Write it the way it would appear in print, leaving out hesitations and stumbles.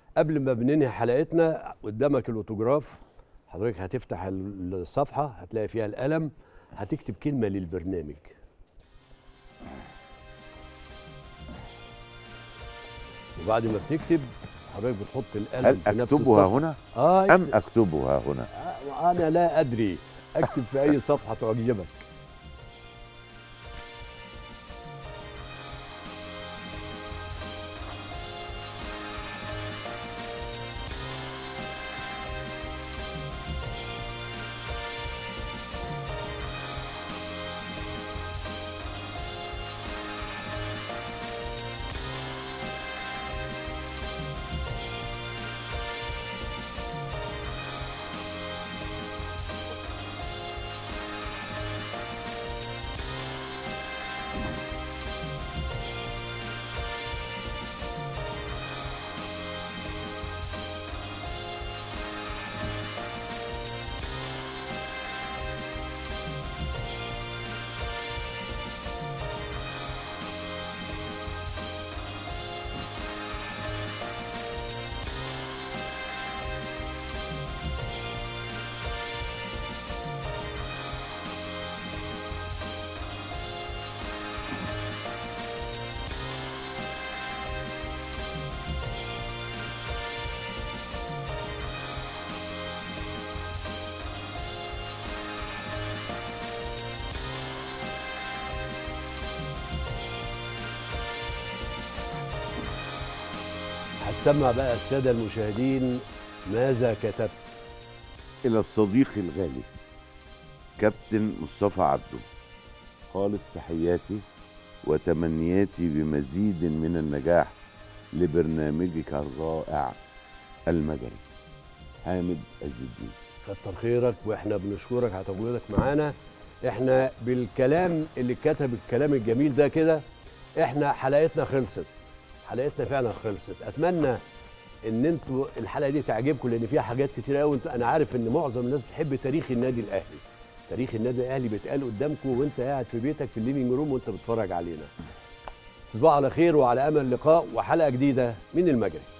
قبل ما بننهي حلقتنا قدامك الاوتوجراف. حضرتك هتفتح الصفحه هتلاقي فيها القلم، هتكتب كلمه للبرنامج. وبعد ما بتكتب حضرتك بتحط القلم هل في نفس اكتبها الصفحه. هنا اه ام اكتبها هنا؟ انا لا ادري، اكتب في اي صفحه تعجبك. هتسمع بقى الساده المشاهدين ماذا كتبت. الى الصديق الغالي كابتن مصطفى عبده، خالص تحياتي وتمنياتي بمزيد من النجاح لبرنامجك الرائع المجري. حامد عز الدين. كتر خيرك، واحنا بنشكرك على تواجدك معانا. احنا بالكلام اللي كتب الكلام الجميل ده كده احنا حلقتنا خلصت. حلقتنا فعلا خلصت. اتمنى ان انتوا الحلقه دي تعجبكم لان فيها حاجات كتير قوي. انا عارف ان معظم الناس بتحب تاريخ النادي الاهلي. تاريخ النادي الاهلي بيتقال قدامكم وانت قاعد في بيتك في الليفينج روم وانت بتتفرج علينا. تصبحوا على خير وعلى امل لقاء وحلقه جديده من المجري.